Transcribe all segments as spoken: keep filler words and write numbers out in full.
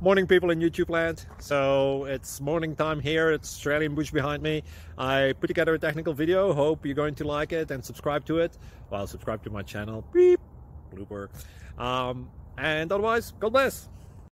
Morning, people in YouTube land. So it's morning time here. It's Australian bush behind me. I put together a technical video. Hope you're going to like it and subscribe to it. Well, subscribe to my channel. Beep. Blooper. Um, and otherwise, God bless.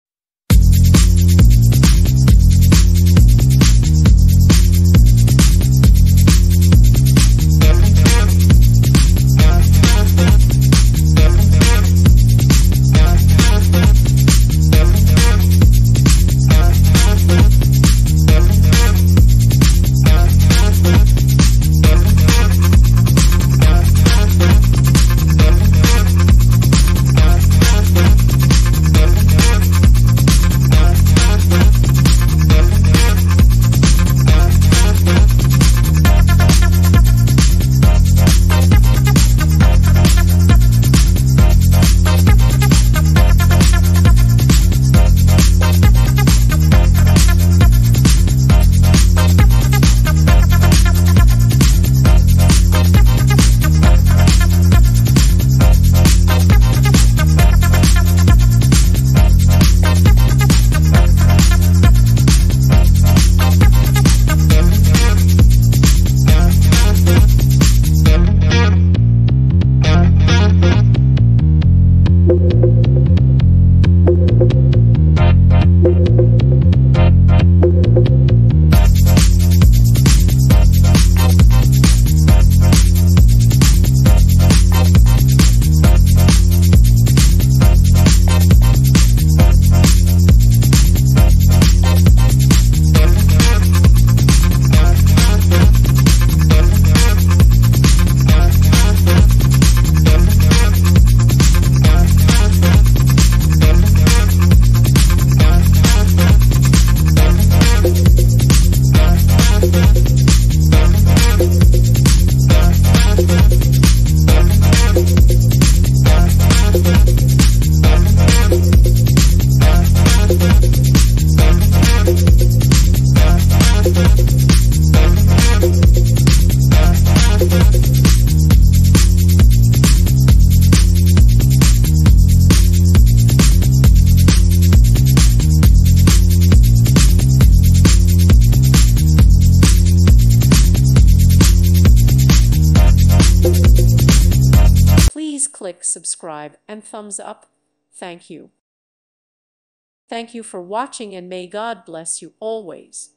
Please click subscribe and thumbs up. Thank you. Thank you for watching, and may God bless you always.